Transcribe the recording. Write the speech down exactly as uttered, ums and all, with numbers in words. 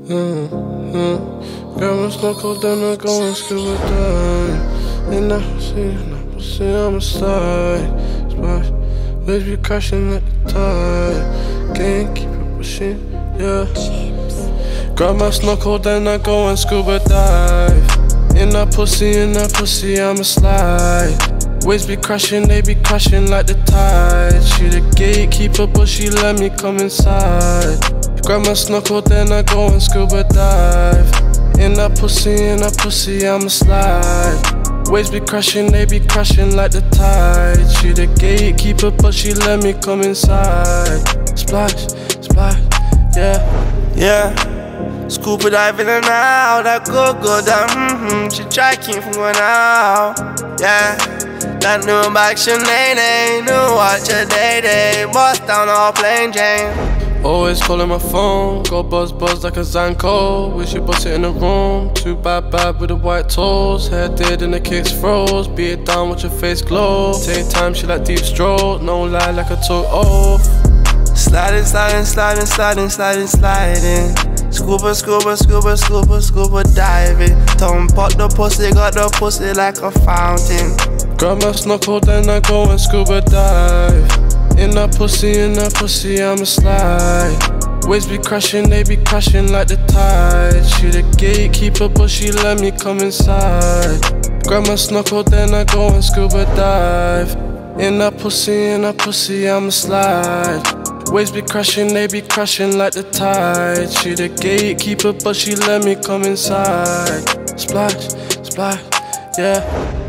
Uh, uh. Grab my snorkel, then I go and scuba dive. And I see, and I pussy, I'm a slide. Splash, waves be crashing at the tide. Can't keep it pushing, yeah. Grab my snorkel, then I go and scuba dive. In that pussy, in that pussy, I'm a slide. Waves be crashing, they be crashing like the tide. She the gatekeeper, but she let me come inside. Grab my snorkel, then I go and scuba dive. In that pussy, in that pussy, I'm a slide. Waves be crashing, they be crashing like the tide. She the gatekeeper, but she let me come inside. Splash, splash, yeah. Yeah. Scuba diving and out, that go go down. Mm-hmm. She try keep from going out. Yeah. That new bag, Sinead, new watch a day day. Bust down all plain Jane. Always calling my phone, go buzz buzz like a Zanko. Wish you bust it in the room. Too bad bad with the white toes. Hair did and the kicks froze. Beat it down with your face glow. Take time, she like deep stroke. No lie like I took off. Sliding, sliding, sliding, sliding, sliding, sliding. Scuba, scuba, scuba, scuba, scuba diving. Don't pop the pussy, got the pussy like a fountain. Grab my snorkel, then I go and scuba dive. In that pussy, in that pussy, I'm a slide. Waves be crashing, they be crashing like the tide. She the gatekeeper, but she let me come inside. Grab my snorkel, then I go and scuba dive. In that pussy, in that pussy, I'm a slide. Waves be crashing, they be crashing like the tide. She the gatekeeper, but she let me come inside. Splash, splash, yeah.